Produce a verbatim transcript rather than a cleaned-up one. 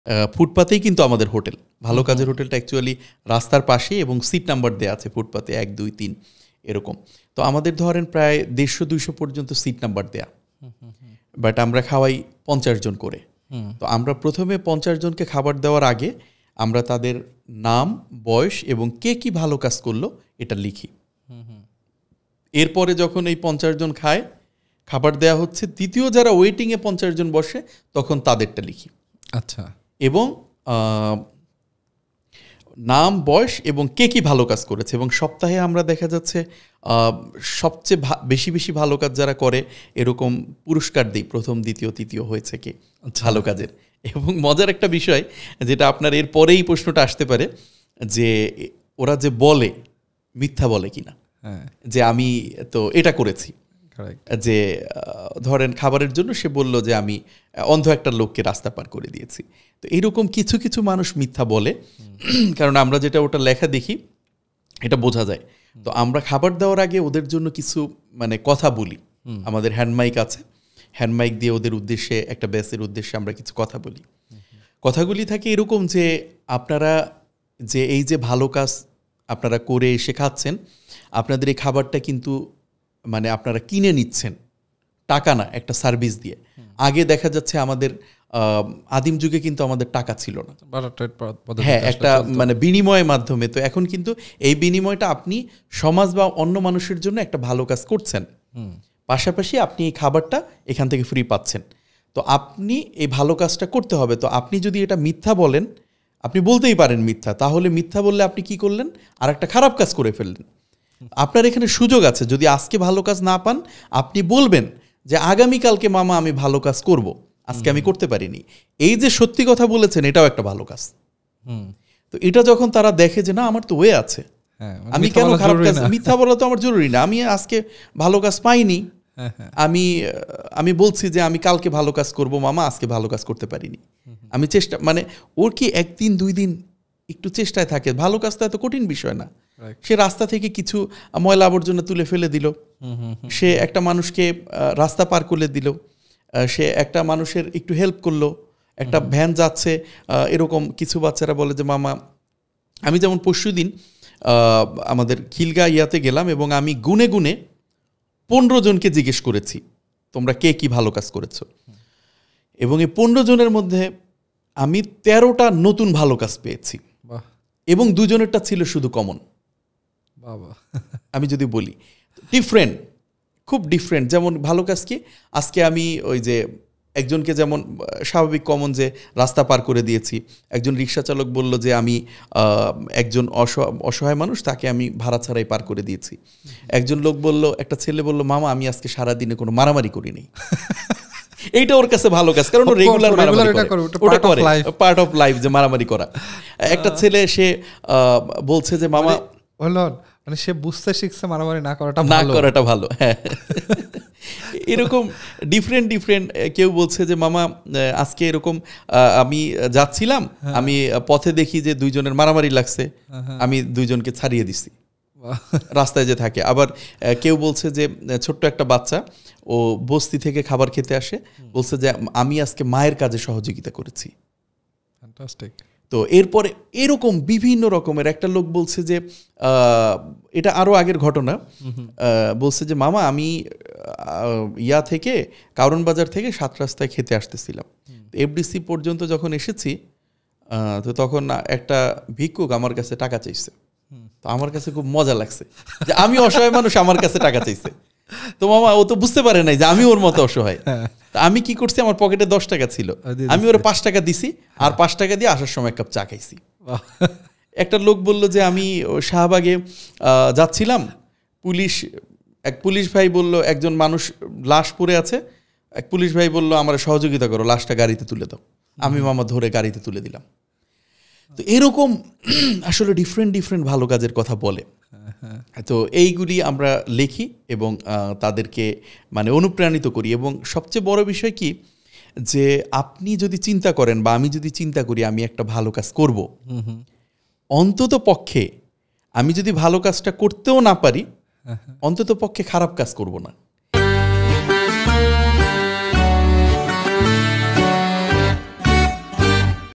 ফুটপাতেই কিন্তু আমাদের হোটেল, ভালো কাজের হোটেলটা অ্যাকচুয়ালি রাস্তার পাশে এবং সিট নাম্বার দেওয়া আছে ফুটপাতে এক দুই তিন এরকম। তো আমাদের ধরেন প্রায় দেড়শো দুইশো পর্যন্ত সিট নাম্বার দেয়া, বাট আমরা খাওয়াই পঞ্চাশ জন করে। তো আমরা প্রথমে পঞ্চাশ জনকে খাবার দেওয়ার আগে আমরা তাদের নাম, বয়স এবং কে কি ভালো কাজ করলো এটা লিখি। এরপরে যখন এই পঞ্চাশ জন খায়, খাবার দেওয়া হচ্ছে, দ্বিতীয় যারা ওয়েটিংয়ে পঞ্চাশ জন বসে তখন তাদেরটা লিখি। আচ্ছা। এবং নাম, বয়স এবং কে কি ভালো কাজ করেছে, এবং সপ্তাহে আমরা দেখা যাচ্ছে সবচেয়ে বেশি বেশি ভালো কাজ যারা করে এরকম পুরস্কার দিই, প্রথম দ্বিতীয় তৃতীয় হয়েছে কে ভালো কাজের। এবং মজার একটা বিষয় যেটা আপনার এর পরেই প্রশ্নটা আসতে পারে, যে ওরা যে বলে মিথ্যা বলে কিনা, যে আমি তো এটা করেছি। যে ধরেন খাবারের জন্য সে বলল যে আমি অন্ধ একটা লোককে রাস্তা পার করে দিয়েছি। তো এইরকম কিছু কিছু মানুষ মিথ্যা বলে, কারণ আমরা যেটা ওটা লেখা দেখি এটা বোঝা যায়। তো আমরা খাবার দেওয়ার আগে ওদের জন্য কিছু মানে কথা বলি, আমাদের হ্যান্ডমাইক আছে, হ্যান্ডমাইক দিয়ে ওদের উদ্দেশ্যে, একটা ব্যাসের উদ্দেশ্যে আমরা কিছু কথা বলি। কথাগুলি থাকে এরকম যে আপনারা যে এই যে ভালো কাজ আপনারা করে এসে খাচ্ছেন, আপনাদের এই খাবারটা কিন্তু মানে আপনারা কিনে নিচ্ছেন, টাকা না, একটা সার্ভিস দিয়ে। আগে দেখা যাচ্ছে আমাদের আদিম যুগে কিন্তু আমাদের টাকা ছিল না, হ্যাঁ, একটা মানে বিনিময়ের মাধ্যমে। তো এখন কিন্তু এই বিনিময়টা আপনি সমাজ বা অন্য মানুষের জন্য একটা ভালো কাজ করছেন, পাশাপাশি আপনি এই খাবারটা এখান থেকে ফ্রি পাচ্ছেন। তো আপনি এই ভালো কাজটা করতে হবে। তো আপনি যদি এটা মিথ্যা বলেন, আপনি বলতেই পারেন মিথ্যা, তাহলে মিথ্যা বললে আপনি কি করলেন, আর একটা খারাপ কাজ করে ফেললেন। আপনার এখানে সুযোগ আছে, যদি আজকে ভালো কাজ না পান আপনি বলবেন যে আগামীকালকে মামা আমি ভালো কাজ করব, আজকে আমি করতে পারিনি। এই যে সত্যি কথা বলেছেন এটাও একটা ভালো কাজ। তো এটা যখন তারা দেখে যে না আমার তো ওয়ে আছে, আমি কেন খারাপ কাজ, মিথ্যা বলা তো আমার জরুরি না, আমি আজকে ভালো কাজ পাইনি, আমি আমি বলছি যে আমি কালকে ভালো কাজ করব মামা, আজকে ভালো কাজ করতে পারিনি, আমি চেষ্টা, মানে ওর কি একদিন দুই দিন একটু চেষ্টায় থাকে, ভালো কাজ তো এত কঠিন বিষয় না। সে রাস্তা থেকে কিছু ময়লা আবর্জনা তুলে ফেলে দিল, সে একটা মানুষকে রাস্তা পার করে দিল, সে একটা মানুষের একটু হেল্প করলো, একটা ভ্যান যাচ্ছে, এরকম কিছু বাচ্চারা বলে যে মামা, আমি যেমন পরশু দিন আমাদের খিলগা ইয়াতে গেলাম এবং আমি গুনে গুনে পনেরো জনকে জিজ্ঞেস করেছি তোমরা কে কি ভালো কাজ করেছো, এবং এই পনেরো জনের মধ্যে আমি তেরোটা নতুন ভালো কাজ পেয়েছি, এবং দুজনেরটা ছিল শুধু কমন। আমি যদি বলি ডিফারেন্ট, খুব ডিফারেন্ট। যেমন ভালো কাজ কি, আজকে আমি ওই যে একজনকে যেমন স্বাভাবিক কমন যে রাস্তা পার করে দিয়েছি, একজন রিক্সা চালক বলল যে আমি একজন অসহায় মানুষ তাকে আমি ভাড়া ছাড়াই পার করে দিয়েছি। একজন লোক বলল, একটা ছেলে বলল মামা আমি আজকে সারাদিনে কোনো মারামারি করিনি। এইটা ওর কাছে ভালো কাজ, কারণ ও রেগুলার মারামারি করে, ওটা করে পার্ট অফ লাইফ যে মারামারি করা। একটা ছেলে সে বলছে যে মামা, মানে সে বুঝতে শিখছে মারামারি না করাটা না করাটা ভালো। হ্যাঁ, এরকম ডিফারেন্ট ডিফারেন্ট। কেউ বলছে যে মামা আজকে এরকম আমি যাচ্ছিলাম, আমি পথে দেখি যে দুইজনের মারামারি লাগছে, আমি দুইজনকে ছাড়িয়ে দিছি রাস্তায় যে থাকে। আবার কেউ বলছে যে ছোট্ট একটা বাচ্চা, ও বস্তি থেকে খাবার খেতে আসে, বলছে যে আমি আজকে মায়ের কাজে সহযোগিতা করেছি। ফ্যান্টাস্টিক। তো এরপরে এরকম বিভিন্ন রকমের, একটা লোক বলছে যে এটা আরও আগের ঘটনা, বলছে যে মামা আমি ইয়া থেকে কারণ বাজার থেকে সাত রাস্তায় খেতে আসতেছিলাম, এফডিসি পর্যন্ত যখন এসেছি তো তখন একটা ভিক্ষুক আমার কাছে টাকা চাইছে। তো আমার কাছে খুব মজা লাগছে যে আমি অসহায় মানুষ, আমার কাছে টাকা চাইছে। তো মামা ও তো বুঝতে পারে নাই যে আমি ওর মতো অসহায়। আমি কি করছি, আমার পকেটে দশ টাকা ছিল, আমি ওরা পাঁচ টাকা দিছি, আর পাঁচ টাকা দিয়ে আসার সময় এক কাপ চা খাইছি। একটা লোক বলল যে আমি শাহবাগে যাচ্ছিলাম, পুলিশ এক পুলিশ ভাই বলল একজন মানুষ লাশ পড়ে আছে, এক পুলিশ ভাই বলল আমার সহযোগিতা করো, লাশটা গাড়িতে তুলে দাও। আমি মামা ধরে গাড়িতে তুলে দিলাম। তো এরকম আসলে ডিফারেন্ট ডিফারেন্ট ভালো কাজের কথা বলে। তো এইগুলি আমরা লিখি এবং তাদেরকে মানে অনুপ্রাণিত করি। এবং সবচেয়ে বড় বিষয় কি, যে আপনি যদি চিন্তা করেন বা আমি যদি চিন্তা করি আমি একটা ভালো কাজ করব, অন্তত পক্ষে আমি যদি ভালো কাজটা করতেও না পারি, অন্তত পক্ষে খারাপ কাজ করব না।